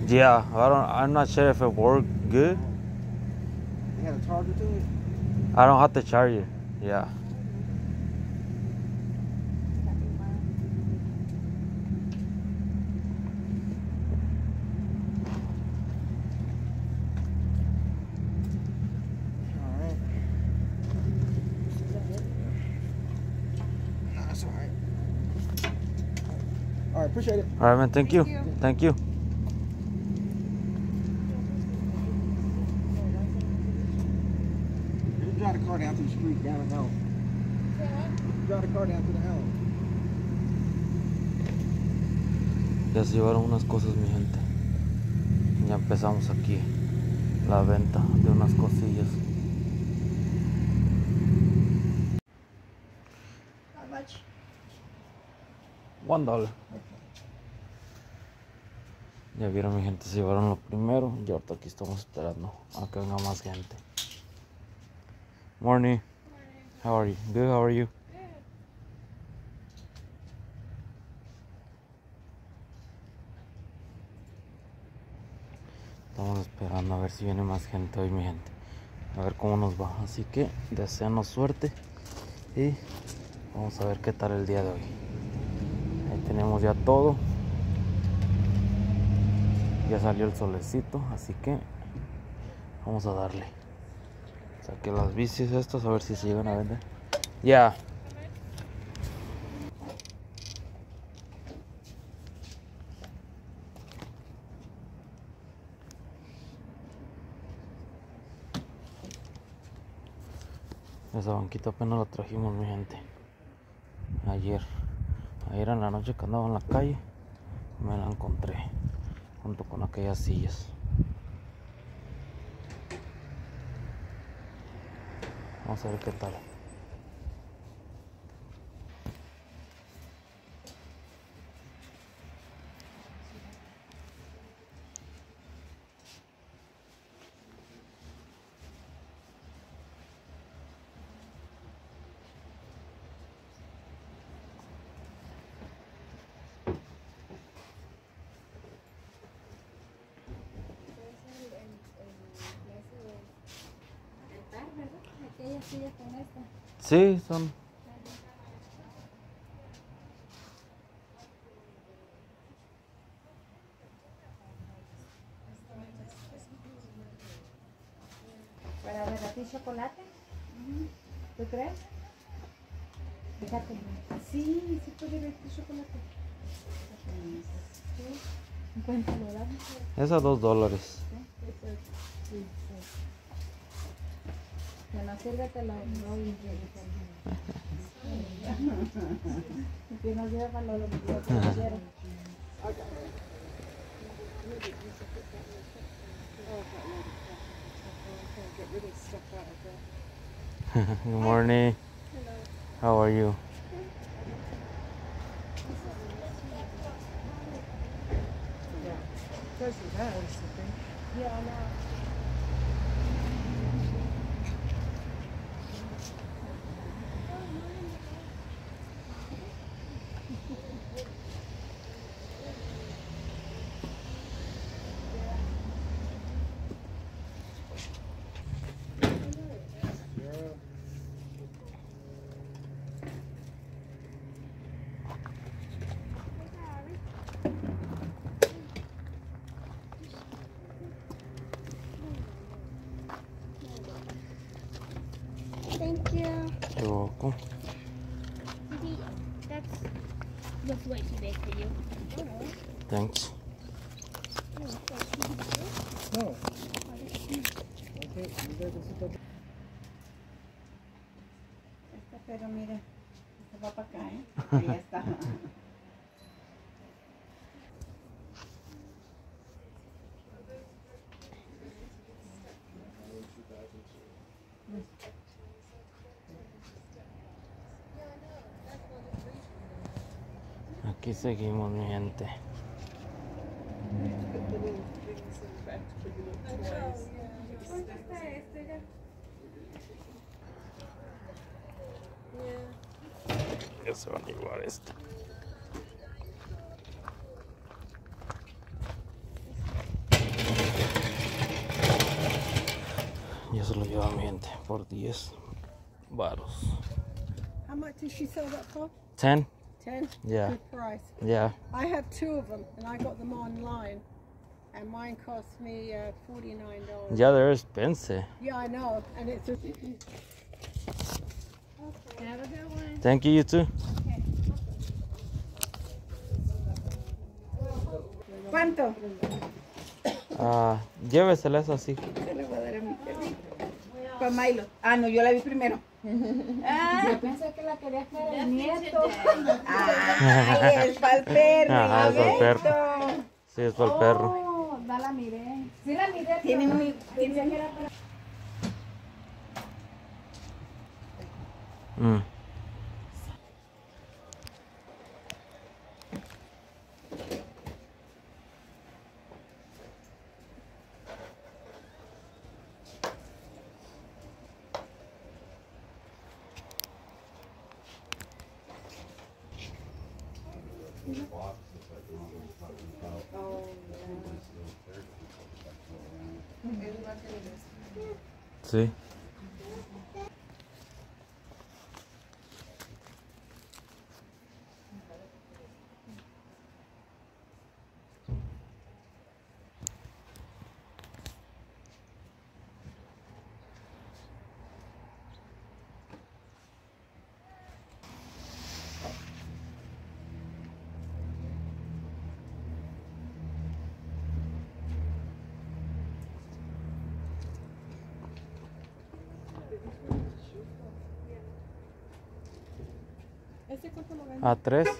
Yeah, I'm not sure if it worked good. It had a charger to it? I don't have to charge it. Yeah. Alright. No, that's alright. Alright, appreciate it. All right, man. Thank you. Thank you. You drive the car down to the street, down the hill. You drive the car down to the hill. Ya se llevaron unas cosas, mi gente. Ya empezamos aquí la venta de unas cosillas. How much? $1. Ya vieron, mi gente, se llevaron lo primero y ahorita aquí estamos esperando a que venga más gente. Morning. How are you? Good, how are you? Estamos esperando a ver si viene más gente hoy, mi gente. A ver cómo nos va. Así que deséanos suerte y vamos a ver qué tal el día de hoy. Ahí tenemos ya todo. Ya salió el solecito, así que vamos a darle. Saqué las bicis estas a ver si se llegan a vender. Ya. Esa banquita apenas la trajimos, mi gente. Ayer en la noche que andaba en la calle me la encontré junto con aquellas sillas. Vamos a ver qué tal. Aquellas sillas con esta. Sí, son. Para derretir chocolate. ¿Tú crees? Fíjate. Sí, sí puede derretir chocolate. Encuéntralo, ¿verdad? Esa $2. Sí. Que no sirve, te lo doy. Que no sirve para lo que quiero. Good morning. Hello. How are you? Thank you. You're welcome. That's way too big for you. Thanks. No. Okay, you guys can sit up. Esta, pero mira, esta va para acá, ¿eh? Ahí ya está. Aquí seguimos, mi gente. Ya se van a llevar esto. gente, por 10 varos. How much did she sell that for? 10? 10? Yeah. Good price. Yeah. I have 2 of them and I got them online. And mine cost me $49. Yeah, they're expensive. Yeah, I know. And it's a... Have a good one. Thank you, you too. ¿Cuánto? Lléveselas así. Se le voy a dar a mi perrito. Para Milo. Ah, no, yo la vi primero. Yo pensé que la querías para el nieto. Ay, es para el perro. Ajá, es para el perro. Roberto. Sí, es para el perro. Oh, no la miré. Sí la miré. Tiene pero muy... pensé que era para... Mm. Sí. ¿Ese cuánto lo vende? A 3.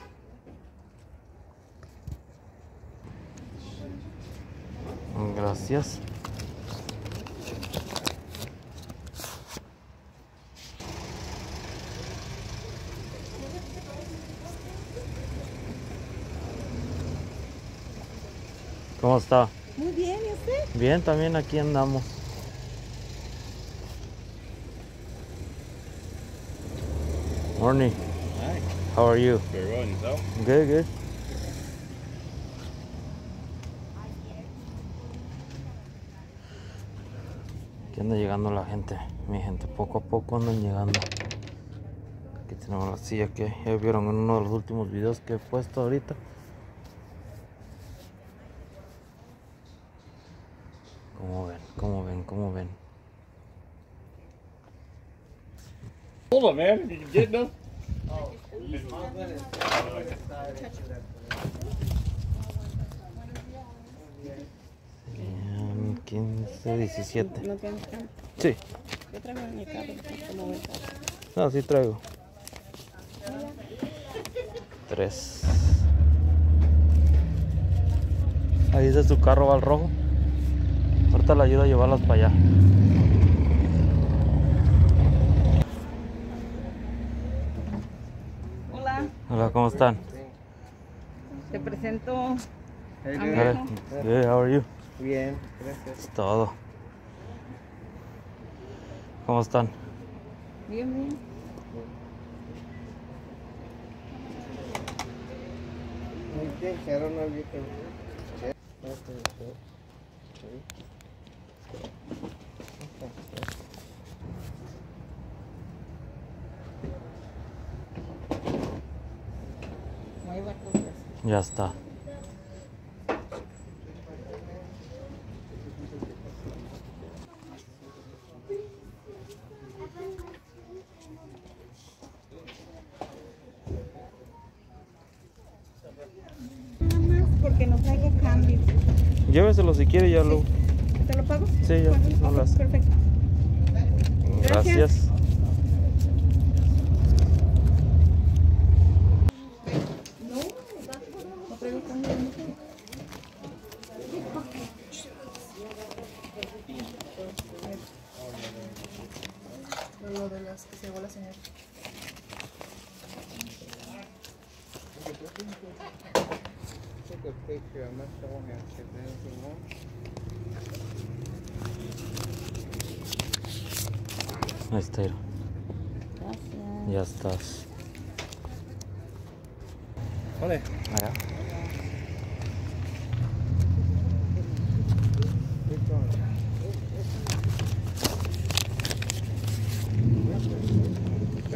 Gracias. ¿Cómo está? Muy bien, ¿y usted? Bien, también aquí andamos. Morning. Hi. How are you? Very well, and yourself? Good, good. Aquí anda llegando la gente, mi gente, poco a poco andan llegando. Aquí tenemos la silla que ya vieron en uno de los últimos videos que he puesto ahorita. ¿Cómo ven? ¿Cómo ven? ¿Cómo ven? Hold on, man. You getting them? 15, 17. No tienes carro. Sí, Yo traigo en mi carro. ¿Cómo voy a estar? no, sí traigo. 3. Ahí dice su carro va al rojo. Ahorita le ayudo a llevarlas para allá. Hola, Hola, ¿cómo están? te presento Hey, a dude. mi Good, hijo. good, how are you? Bien, gracias. Es todo. ¿Cómo están? Bien, bien. I think, I don't know if you can check. Mueva cosas. Ya está. Nada más porque no traigo cambio. Lléveselo si quiere, ya lo. ¿Te lo pago? Sí, ya, ¿Cuánto? no Ok, las- perfecto. Gracias. No traigo cambio. Lo de las que se llevó la señora. Take a picture. I'm not showing you if there's anything wrong. Ahí está. Ira. Gracias. Ya estás. ¿Dónde? Allá. Which one?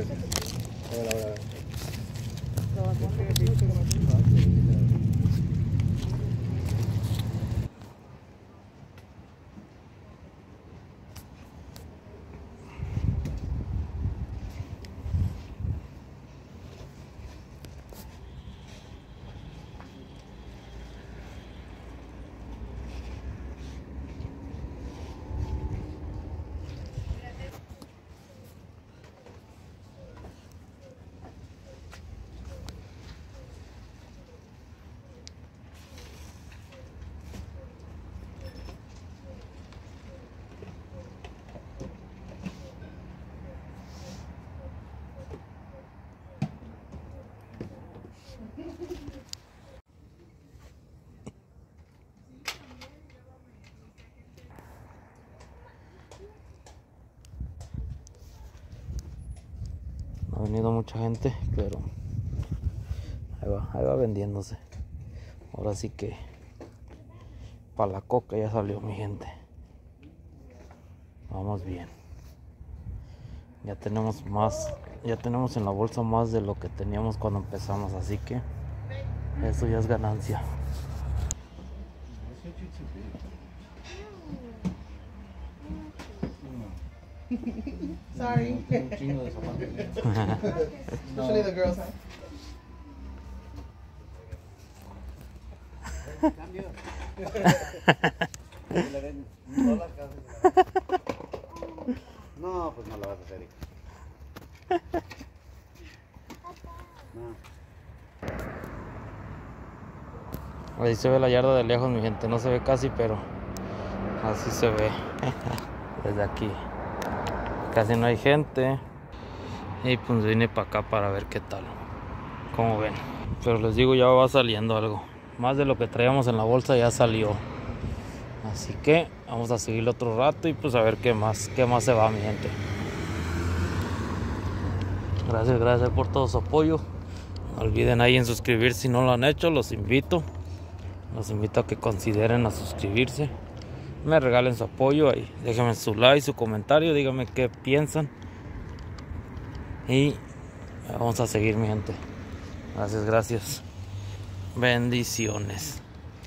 No ha venido mucha gente, pero ahí va vendiéndose. Ahora sí que para la coca ya salió mi gente. Vamos bien. Ya tenemos más, ya tenemos en la bolsa más de lo que teníamos cuando empezamos, así que eso ya es ganancia. Sorry. Especially the girls, huh? No, pues no lo vas a hacer. No. Ahí se ve la yarda de lejos, mi gente. No se ve casi, pero así se ve desde aquí. Casi no hay gente. Y pues vine para acá para ver qué tal. Como ven. Pero les digo, ya va saliendo algo. Más de lo que traíamos en la bolsa ya salió. Así que vamos a seguir otro rato y pues a ver qué más se va, mi gente. Gracias por todo su apoyo. No olviden ahí en suscribirse si no lo han hecho. Los invito a que consideren a suscribirse. Me regalen su apoyo ahí. Déjenme su like, su comentario. Díganme qué piensan. Y vamos a seguir, mi gente. Gracias. Bendiciones.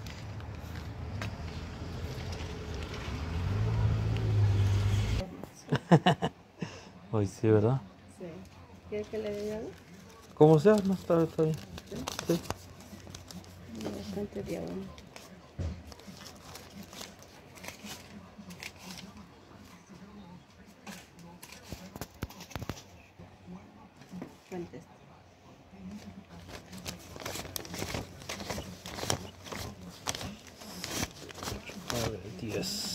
Hoy sí, ¿verdad? Sí. ¿Quieres que le dé algo? Como sea, no está bien. Sí. Bastante de agua. Contesta. A ver, 10.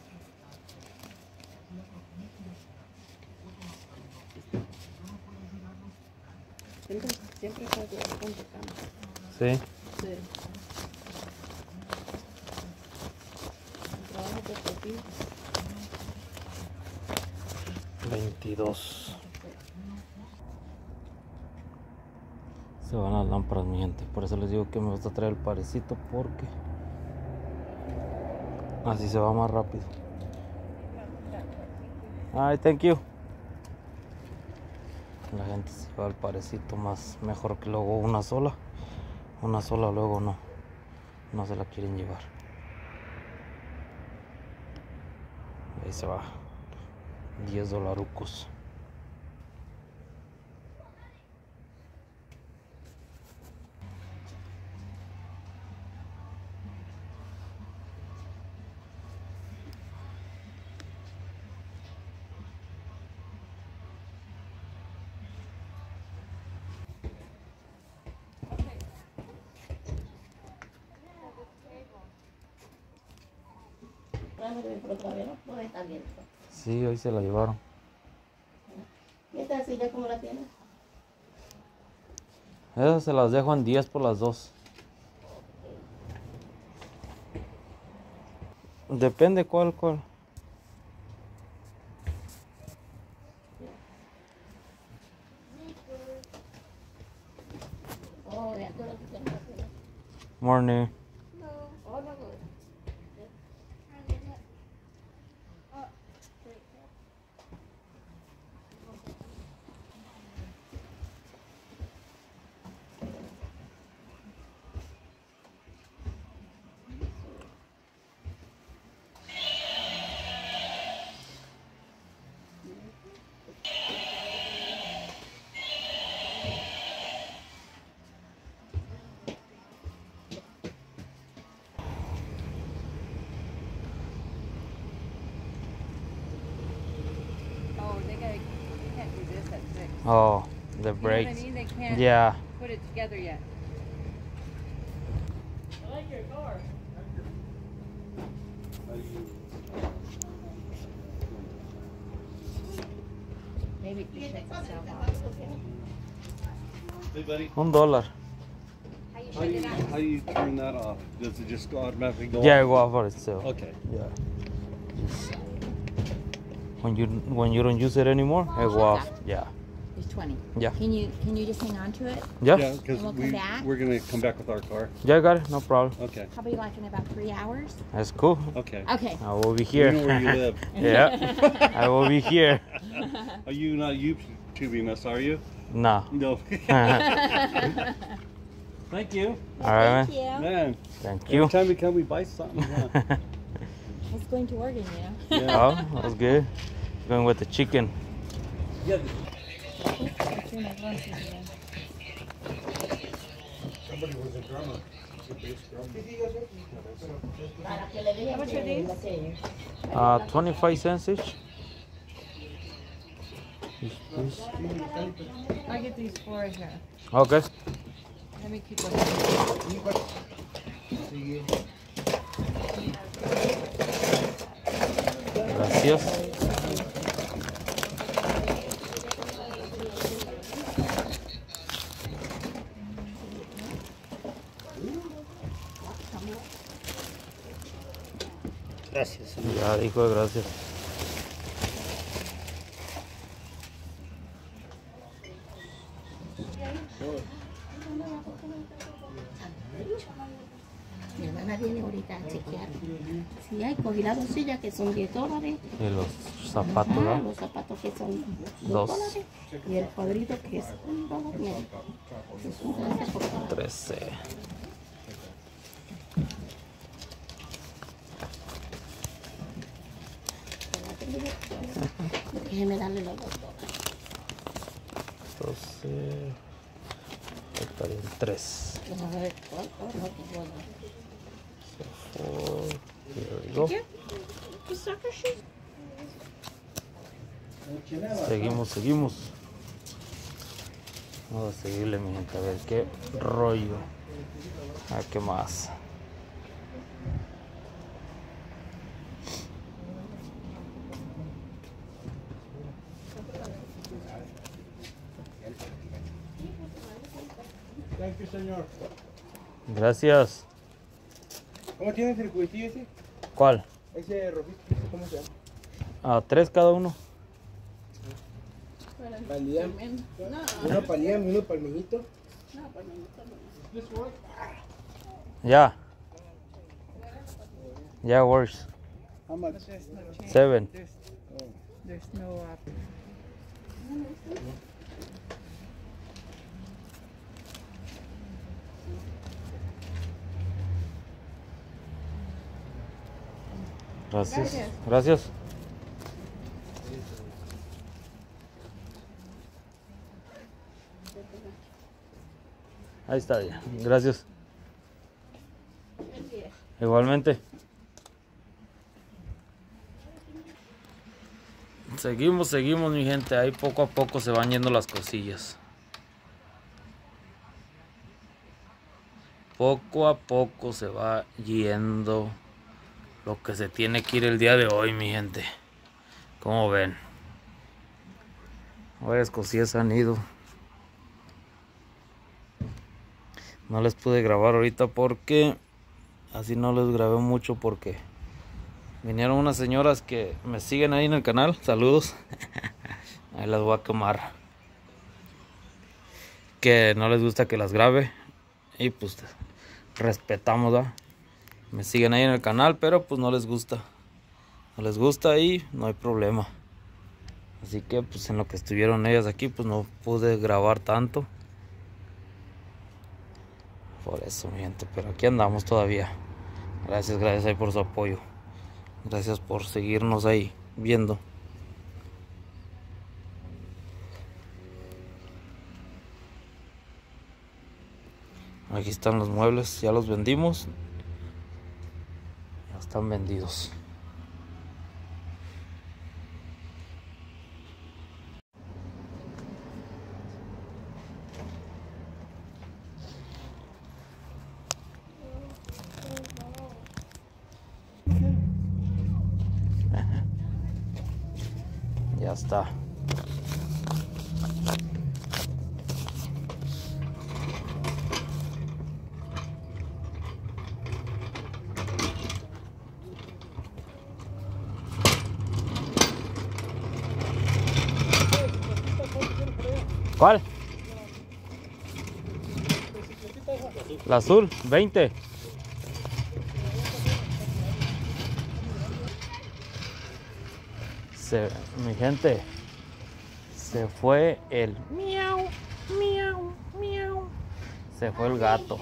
Siempre está de punto cama. Sí. Sí. El trabajo que te pido. 22. Se van las lámparas, mi gente. Por eso les digo que me gusta traer el parecito, porque así se va más rápido. Ay, thank you. La gente se va al parecito más mejor que luego una sola luego no se la quieren llevar. Ahí se va. $10. Pero todavía no puede estar abierto. Sí, hoy se la llevaron. ¿Y esta silla cómo la tienes? Esas se las dejo en 10 por las dos. Depende cuál. Oh, de acuerdo que tengo. Morning. Oh, no, good. 6. Oh, the You know what I brakes. mean? They can't Yeah. put it together yet. I like your car. Maybe we should sell that. Hey, buddy. $1. How do you turn that off? Does it just go automatically go Yeah, off? go off for itself. Okay. Yeah. When you don't use it anymore, it go off. Yeah. It's 20. Yeah. Can you just hang on to it? Yeah. Yeah, because And we'll come back? we're going to come back with our car. Yeah, I got it. No problem. Okay. Probably like in about 3 hours. That's cool. Okay. Okay. I will be We here. know where you live. Yeah. I will be here. Are you not YouTubing us, are you? No. No. Thank Thank you. All right, Thank you. Man, Thank every you. time we come, we buy something. Yeah. It's going to Oregon, you know. Yeah. Oh, that's good. Going with the chicken. Yeah. Somebody was a drummer. A bass drummer. Para que le dejen much are these? la serie. 25 cents each. Each piece. I get these 4 here. Okay. Let me keep looking. Sigue. Gracias. Gracias. Ya dijo gracias. Mi hermana viene ahorita a chequear. Sí, hay cogí las 2 sillas que son $10. Y los zapatos, Ah, ¿verdad? los zapatos que son Dos. $2. Y el cuadrito que es $1.50. Es un 13 por cada. 13. Déjeme darle los $2. 12. Estarían 3. Vamos a ver cuánto no te voy a 4. Here we go. Seguimos. Vamos a seguirle, mi gente, a ver qué rollo. A ver qué más. Thank you, señor. Gracias. ¿Cómo tienes el cuitillo ese? ¿Cuál? Ese rojito, ¿cómo se llama? 3 cada uno. Para el Liam. Uno para Liam y uno para el meñito. Yeah. Yeah, works. How much? 7. There's no Gracias. Gracias. Ahí está ya. Gracias. Igualmente. Seguimos, mi gente. Ahí poco a poco se van yendo las cosillas. Poco a poco se va yendo lo que se tiene que ir el día de hoy, mi gente. Como ven, varias cosillas han ido. No les pude grabar ahorita porque así no les grabé mucho porque vinieron unas señoras que me siguen ahí en el canal. Saludos. Ahí las voy a quemar. Que no les gusta que las grabe. Y pues respetamos, ¿verdad? Me siguen ahí en el canal, pero pues no les gusta. No les gusta y no hay problema. Así que pues en lo que estuvieron ellas aquí pues no pude grabar tanto. Por eso, mi gente, pero aquí andamos todavía. Gracias ahí por su apoyo. Gracias por seguirnos ahí viendo. Aquí están los muebles, ya los vendimos. Ya están vendidos. Ya está. ¿Cuál? La azul, 20. Mi gente, se fue el miau, miau, miau. Se fue el gato.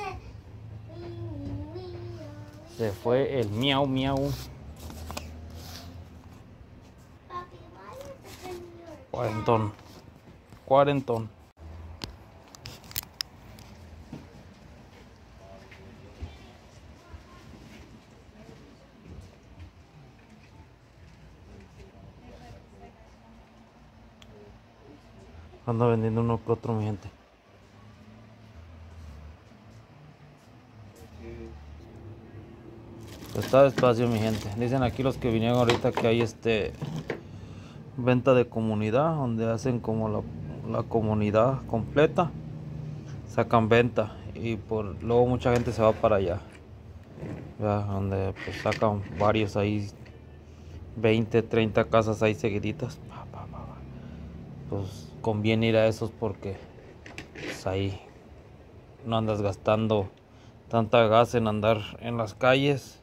Se fue el miau, miau. Cuarentón. Cuarentón. Ando vendiendo uno que otro, mi gente. Está despacio, mi gente. Dicen aquí los que vinieron ahorita que hay venta de comunidad, donde hacen como la comunidad completa, sacan venta y luego mucha gente se va para allá, ya, donde pues sacan varios ahí, 20, 30 casas ahí seguiditas. Pues conviene ir a esos porque pues ahí no andas gastando tanta gas en andar en las calles.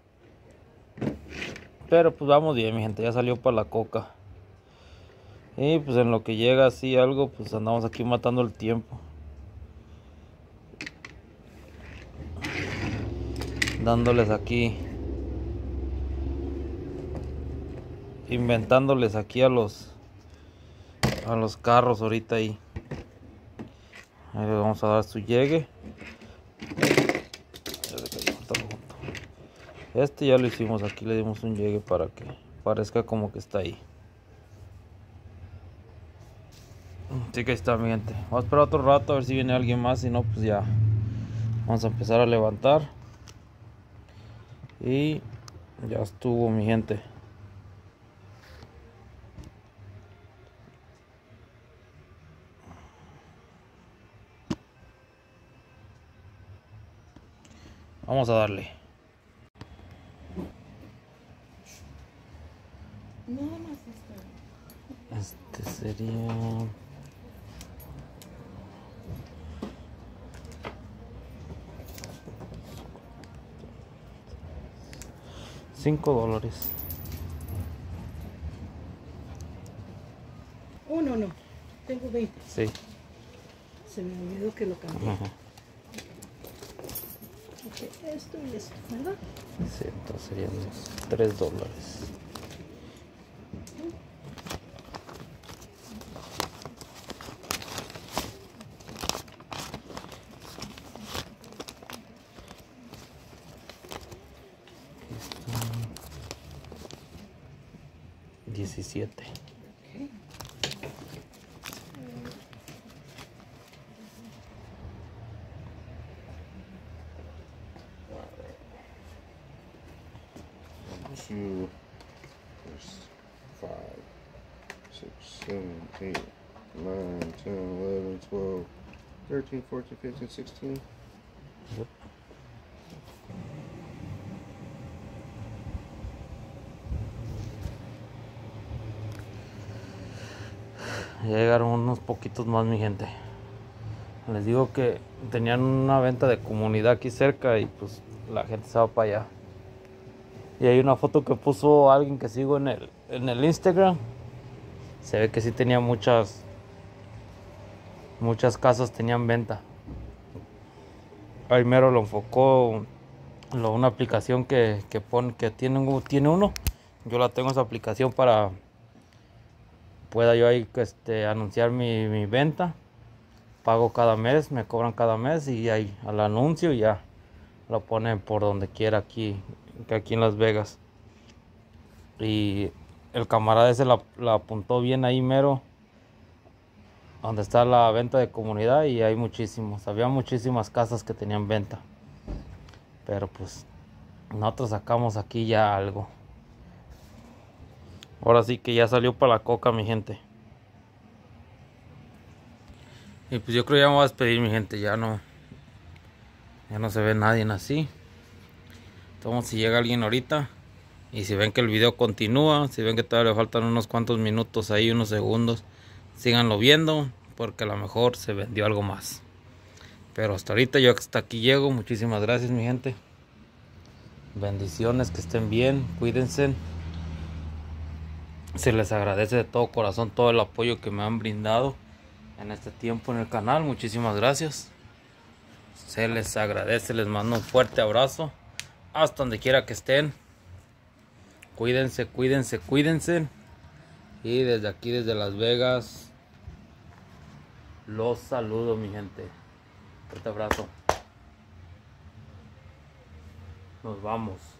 Pero pues vamos bien, mi gente, ya salió para la coca. Y pues en lo que llega así algo, pues andamos aquí matando el tiempo. Dándoles aquí, inventándoles aquí a los carros ahorita ahí. Ahí le vamos a dar su llegue. Ya lo hicimos aquí, le dimos un llegue para que parezca como que está ahí. Así que ahí está, mi gente. Vamos a esperar otro rato a ver si viene alguien más. Si no, pues ya vamos a empezar a levantar. Y ya estuvo, mi gente. Vamos a darle. Nada más Sería $5. Oh, no. Tengo 20. Sí. Se me olvidó que lo cambié. Ajá. Ok, esto y esto, ¿verdad? Sí, entonces serían $3. Aquí están 17. Ok. Two, 5, 6, 7, 8, 9, 10, 11, 12, 13, 14, 15, 16. Yep. Ya llegaron unos poquitos más, mi gente. Les digo que tenían una venta de comunidad aquí cerca y pues la gente se va para allá. Y hay una foto que puso alguien que sigo en el Instagram. Se ve que sí tenía muchas casas tenían venta. Ahí mero lo enfocó una aplicación que tiene uno. Yo la tengo, esa aplicación, para pueda yo ahí anunciar mi venta. Pago cada mes, me cobran cada mes y ahí al anuncio ya lo ponen por donde quiera aquí en Las Vegas. Y el camarada ese la apuntó bien ahí mero donde está la venta de comunidad, y hay había muchísimas casas que tenían venta. Pero pues nosotros sacamos aquí ya algo. Ahora sí que ya salió para la coca, mi gente. Y pues yo creo que ya me voy a despedir, mi gente. Ya no se ve nadie así. Entonces si llega alguien ahorita y si ven que el video continúa, si ven que todavía le faltan unos cuantos minutos ahí, unos segundos, síganlo viendo porque a lo mejor se vendió algo más. Pero hasta ahorita yo hasta aquí llego. Muchísimas gracias, mi gente. Bendiciones, que estén bien, cuídense. Se les agradece de todo corazón todo el apoyo que me han brindado en este tiempo en el canal. Muchísimas gracias. Se les agradece, les mando un fuerte abrazo hasta donde quiera que estén. Cuídense, cuídense, cuídense. Y desde aquí, desde Las Vegas, los saludo, mi gente. Fuerte abrazo. Nos vamos.